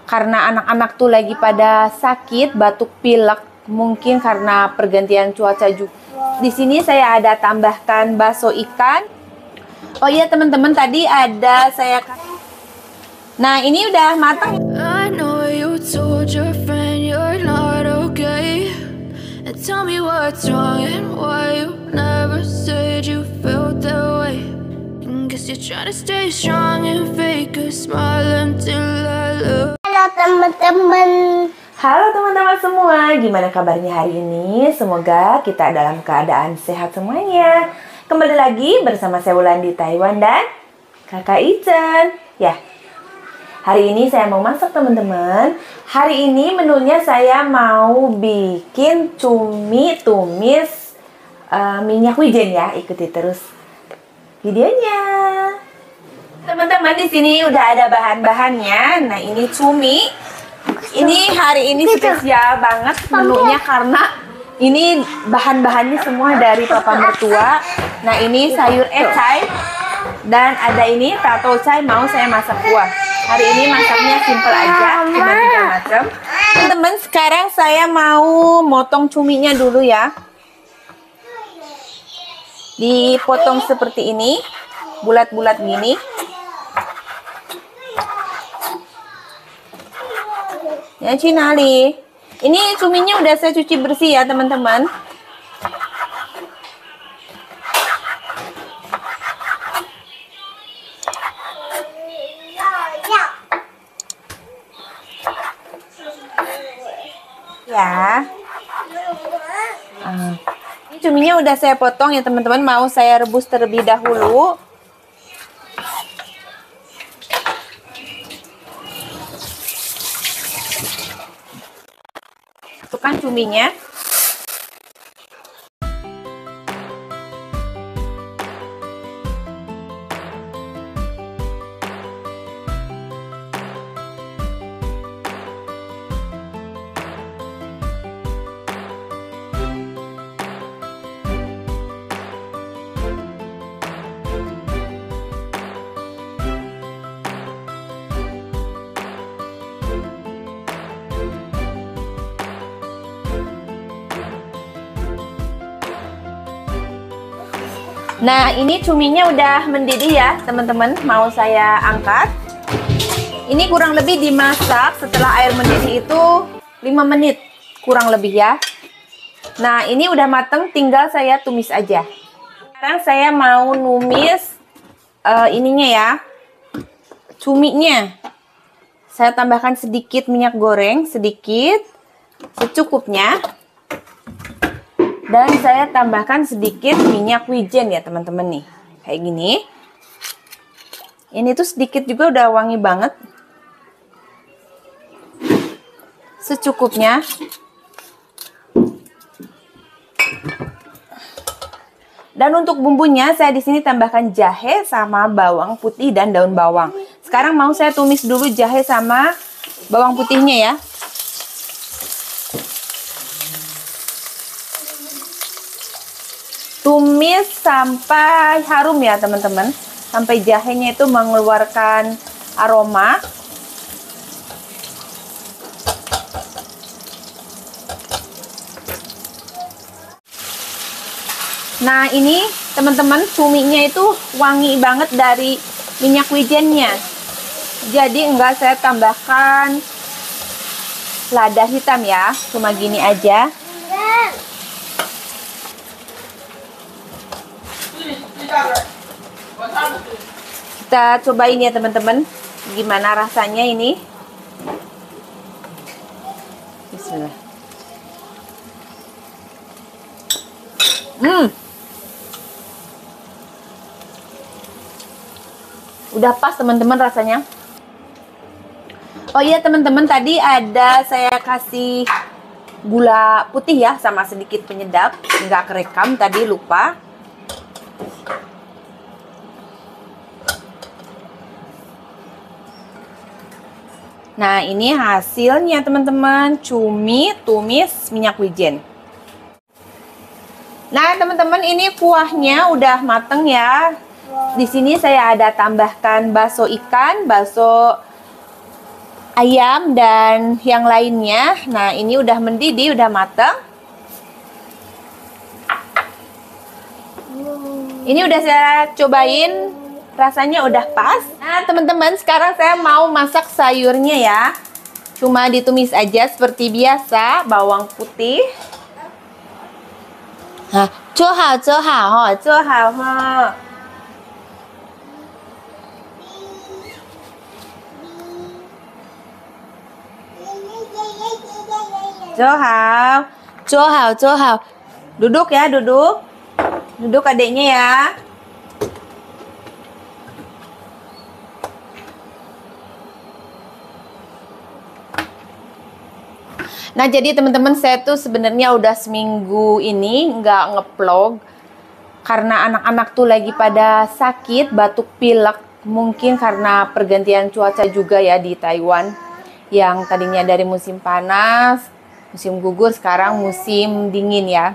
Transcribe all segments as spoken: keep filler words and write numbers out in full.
karena anak-anak tuh lagi pada sakit, batuk pilek, mungkin karena pergantian cuaca juga. Di sini saya ada tambahkan bakso ikan. Oh iya teman-teman, tadi ada saya. Nah ini udah matang. I know you told your friend you're not okay, and tell me what's wrong and why you never said you felt that way. And guess you're trying to stay strong and fake a smile until I look. Halo teman-teman. Halo teman-teman semua, gimana kabarnya hari ini? Semoga kita dalam keadaan sehat semuanya. Kembali lagi bersama saya Wulan di Taiwan dan Kakak Ichen. Ya, hari ini saya mau masak teman-teman. Hari ini menunya saya mau bikin cumi tumis uh, minyak wijen ya. Ikuti terus videonya. Teman-teman, di sini udah ada bahan-bahannya. Nah, ini cumi. Ini hari ini spesial banget menunya karena ini bahan-bahannya semua dari papa mertua. Nah, ini sayur ecai dan ada ini tato cai mau saya masak kuah. Hari ini masaknya simple aja, cuma tiga macam. Teman-teman, sekarang saya mau motong cuminya dulu ya. Dipotong seperti ini, bulat-bulat gini. Ya, Cinali. Ini cuminya udah saya cuci bersih ya, teman-teman. Ya. Ah. Ini cuminya udah saya potong ya, teman-teman. Mau saya rebus terlebih dahulu. Masukkan cuminya. Nah, ini cuminya udah mendidih ya, teman-teman. Mau saya angkat. Ini kurang lebih dimasak setelah air mendidih itu lima menit, kurang lebih ya. Nah, ini udah mateng, tinggal saya tumis aja. Sekarang saya mau numis uh, ininya ya, cuminya. Saya tambahkan sedikit minyak goreng, sedikit, secukupnya. Dan saya tambahkan sedikit minyak wijen ya teman-teman nih. Kayak gini. Ini tuh sedikit juga udah wangi banget. Secukupnya. Dan untuk bumbunya saya di sini tambahkan jahe sama bawang putih dan daun bawang. Sekarang mau saya tumis dulu jahe sama bawang putihnya ya. Tumis sampai harum ya teman-teman, sampai jahenya itu mengeluarkan aroma. Nah ini teman-teman, cuminya itu wangi banget dari minyak wijennya. Jadi enggak saya tambahkan lada hitam ya, cuma gini aja. Kita cobain ya teman-teman, gimana rasanya ini. Bismillah. Hmm. Udah pas teman-teman rasanya. Oh iya teman-teman, tadi ada saya kasih gula putih ya sama sedikit penyedap, nggak kerekam tadi, lupa. Nah, ini hasilnya teman-teman, cumi tumis minyak wijen. Nah, teman-teman, ini kuahnya udah mateng ya. Di sini saya ada tambahkan bakso ikan, bakso ayam dan yang lainnya. Nah, ini udah mendidih, udah matang. Ini udah saya cobain, rasanya udah pas. Nah, teman-teman, sekarang saya mau masak sayurnya ya. Cuma ditumis aja seperti biasa, bawang putih. Nah, 做好做好哈，做好哈。做好，做好，做好。Duduk ya, duduk. Duduk adiknya ya. Nah, jadi teman-teman, saya tuh sebenarnya udah seminggu ini nggak nge-vlog karena anak-anak tuh lagi pada sakit, batuk pilek. Mungkin karena pergantian cuaca juga ya di Taiwan. Yang tadinya dari musim panas, musim gugur, sekarang musim dingin ya.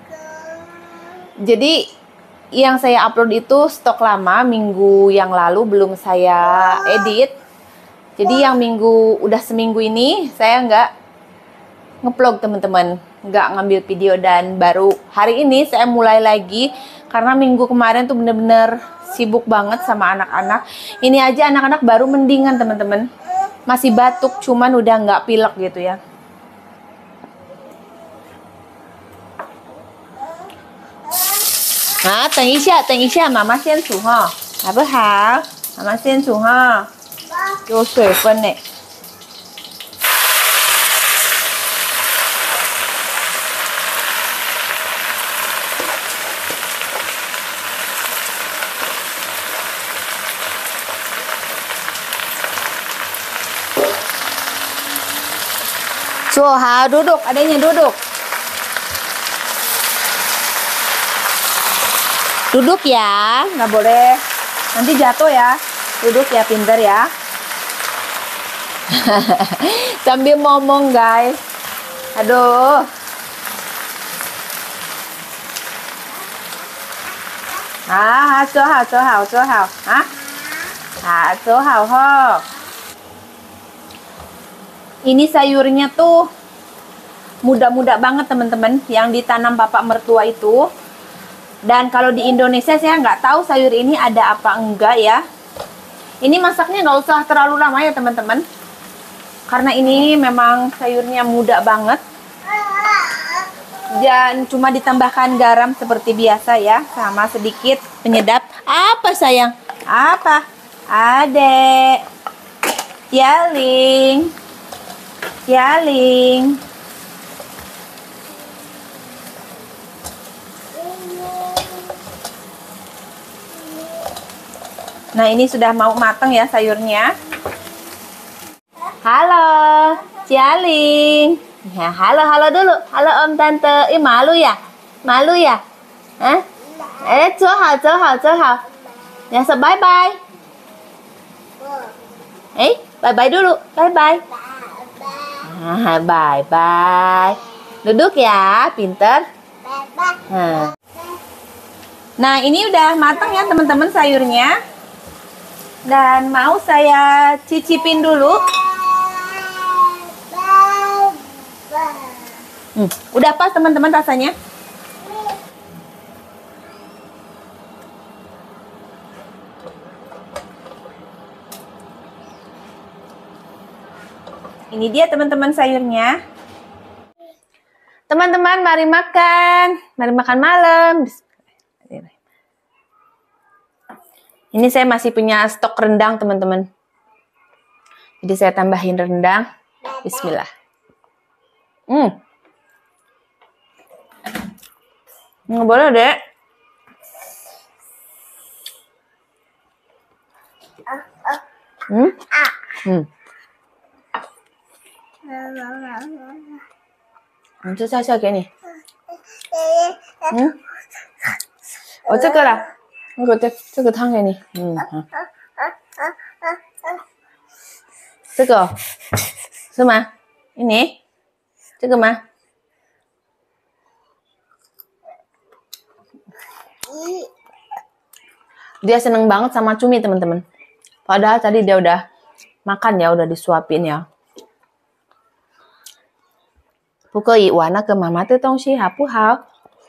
Jadi yang saya upload itu stok lama, minggu yang lalu belum saya edit. Jadi yang minggu, udah seminggu ini saya nggak nge-vlog teman-teman, nggak ngambil video, dan baru hari ini saya mulai lagi karena minggu kemarin tuh bener-bener sibuk banget sama anak-anak. Ini aja anak-anak baru mendingan teman-teman, masih batuk cuman udah nggak pilek gitu ya. Nah, 等一下，等一下，妈妈先煮哈，好不好？妈妈先煮哈，有水分呢。坐好，duduk, adanya duduk. Duduk ya, nggak boleh nanti jatuh ya. Duduk ya, pinter ya. Sambil ngomong guys. Aduh. Ah, 坐好，坐好，坐好。Ah, ah, 坐好ho. Ini sayurnya tuh muda-muda banget teman-teman, yang ditanam bapak mertua itu. Dan kalau di Indonesia saya nggak tahu sayur ini ada apa enggak ya. Ini masaknya nggak usah terlalu lama ya teman-teman, karena ini memang sayurnya muda banget. Dan cuma ditambahkan garam seperti biasa ya, sama sedikit penyedap. Apa sayang? Apa? Adek Yaling, Yaling. Nah, ini sudah mau matang ya sayurnya. Halo, Cialing. Ya, halo, halo dulu. Halo Om Tante. Ih, malu ya? Malu ya? Hah? Eh, 坐好，坐好，坐好. Ya, so bye bye. Eh, bye bye dulu. Bye bye. Ah, bye bye. Duduk ya, pinter. Nah. Nah, ini udah matang ya teman-teman sayurnya. Dan mau saya cicipin dulu. Hmm, udah pas teman-teman rasanya. Ini dia teman-teman sayurnya. Teman-teman, mari makan. Mari makan malam. Ini saya masih punya stok rendang teman-teman. Jadi saya tambahin rendang. Bismillah. Hmm. Nggak boleh dek. Hmm. Hmm. 你这笑笑给你。嗯，我这个啦。 那个这这个汤给你，嗯，好，这个是吗？ini这个吗？ Dia seneng banget sama cumi teman-teman. Padahal tadi dia udah makan ya, udah disuapin ya. 不可以玩那个妈妈的东西，好不好？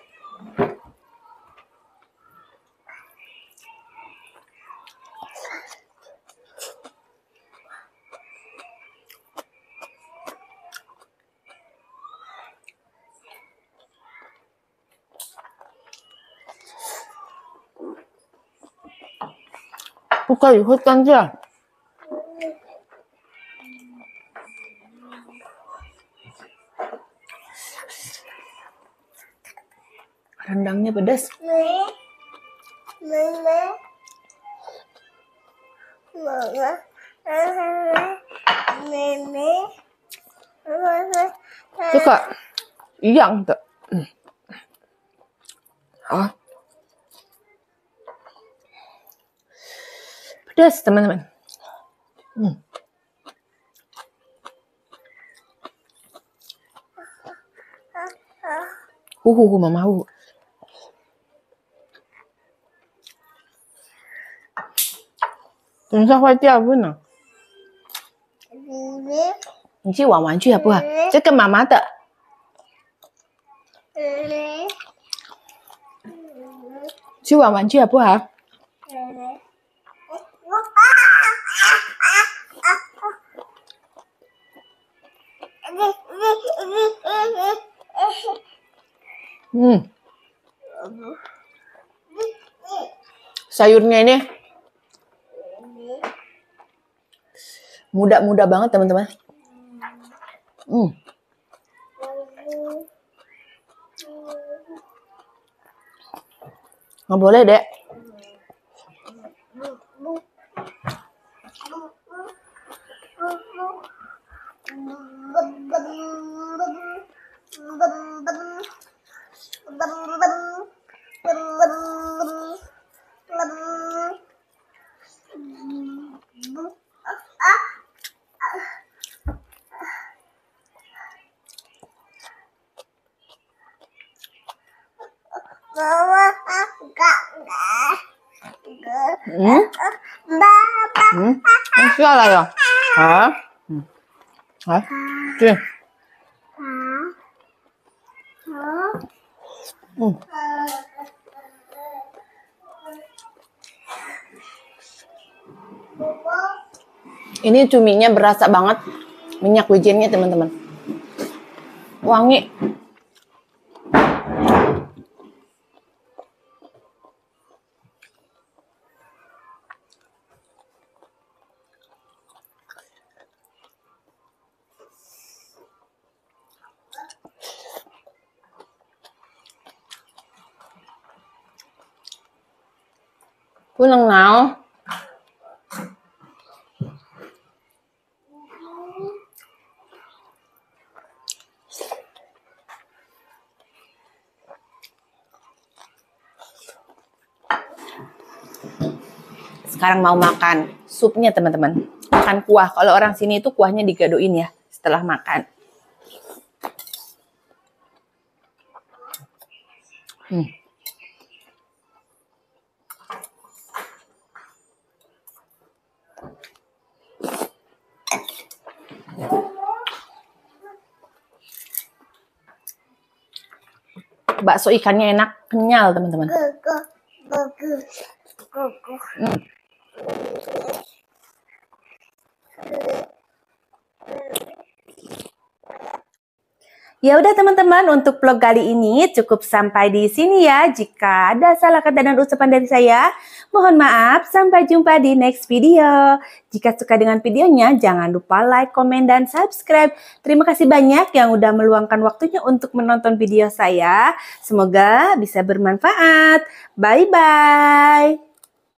不可以会干掉。Rendangnya pedas. Suka? Iya enggak? Ah. Pedas teman-teman. Hmm. Huhu, hu, mama hu.等一下坏掉不能。你去玩玩具好不好？这个妈妈的。去玩玩具好不好？Hmm. Sayurnya ini muda-muda banget teman-teman. Hmm. Nggak boleh dek. Hmm? Hmm? Masih ada ya? Hah? Hmm. Hah? Sini. Hmm. Ini cuminya berasa banget minyak wijennya teman-teman. Wangi. Pulang nào. Sekarang mau makan supnya teman-teman. Makan kuah. Kalau orang sini itu kuahnya digadoin ya setelah makan. Hmm. Bakso ikannya enak, kenyal teman-teman. Hmm. Ya udah teman-teman, untuk vlog kali ini cukup sampai di sini ya. Jika ada salah kata dan ucapan dari saya, mohon maaf. Sampai jumpa di next video. Jika suka dengan videonya, jangan lupa like, komen, dan subscribe. Terima kasih banyak yang udah meluangkan waktunya untuk menonton video saya. Semoga bisa bermanfaat. Bye-bye.